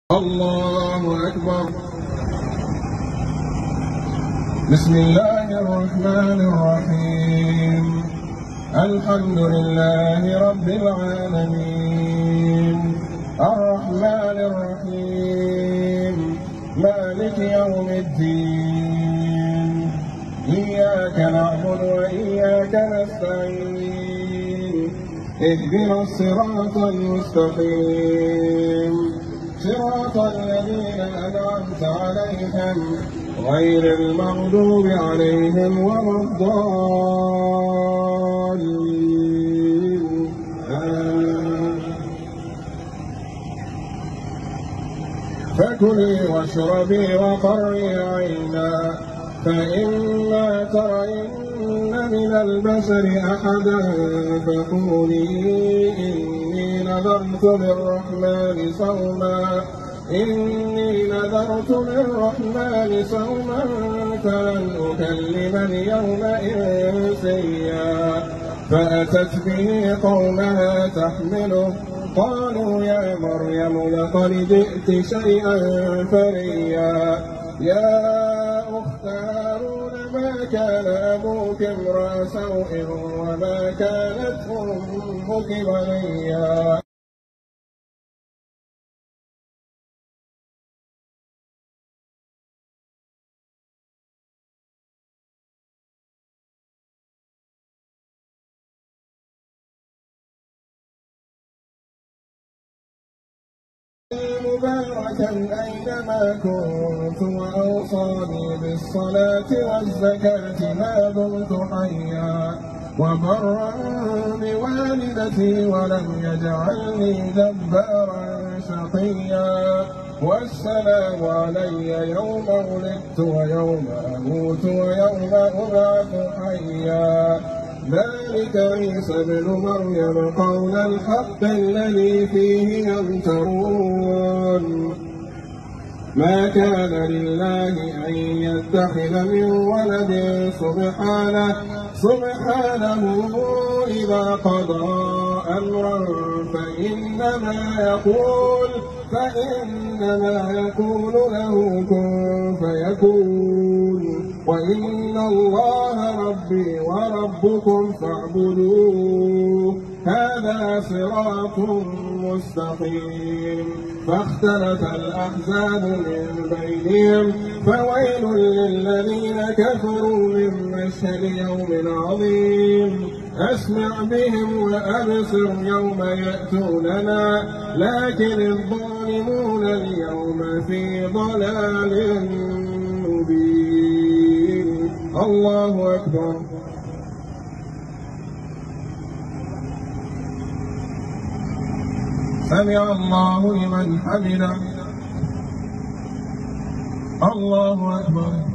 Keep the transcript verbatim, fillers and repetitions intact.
الله أكبر. بسم الله الرحمن الرحيم. الحمد لله رب العالمين الرحمن الرحيم مالك يوم الدين إياك نعبد وإياك نستعين اهدنا الصراط المستقيم صراط الذين أنعمت عليهم غير المغضوب عليهم ولا الضالين آمين. فكلي واشربي وقري عينا فإما ترين من البشر أحدا فقولي إني نذرت للرحمن صوما إني نذرت للرحمن صوما فلن أكلم اليوم إنسيا. فأتت به قومها تحمله قالوا يا مريم لقد جئت شيئا فريا. يا أخت هارون ما كان أبوك امرأ سوء وما كانت أمك بغيا. مباركا أينما كنت وأوصاني بالصلاة والزكاة ما دمت حيا وبرا بوالدتي ولم يجعلني جبارا شقيا. والسلام علي يوم ولدت ويوم أموت ويوم أبعث حيا. ذلك عيسى ابن مريم قول الحق الذي فيه يمترون. ما كان لله أن يتخذ من ولد سبحانه سبحانه إذا قضى أمرا فإنما يقول فإنما يقول له كن فيكون. وإن الله ربي وربكم فاعبدوه هذا صراط مستقيم. فاختلف الأحزاب من بينهم فويل للذين كفروا من مشهد يوم عظيم. أسمع بهم وأبصر يوم يأتوننا لكن الظالمون اليوم في ضلال مبين. الله أكبر. سمع الله لمن حمده. الله أكبر.